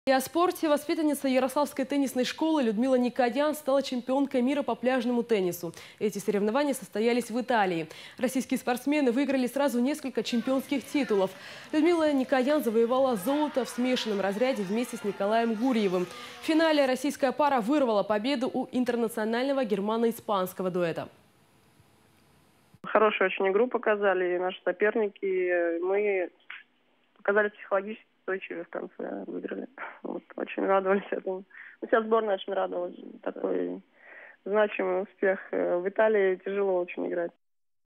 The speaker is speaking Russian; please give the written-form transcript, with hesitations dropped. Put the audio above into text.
И о спорте. Воспитанница Ярославской теннисной школы Людмила Никодян стала чемпионкой мира по пляжному теннису. Эти соревнования состоялись в Италии. Российские спортсмены выиграли сразу несколько чемпионских титулов. Людмила Никодян завоевала золото в смешанном разряде вместе с Николаем Гурьевым. В финале российская пара вырвала победу у интернационального германо-испанского дуэта. Хорошую очень игру показали наши соперники. Мы показали психологически устойчивые в конце, выиграли. Вот, очень радовались этому. Вся сборная очень радовалась. Такой значимый успех. В Италии тяжело очень играть.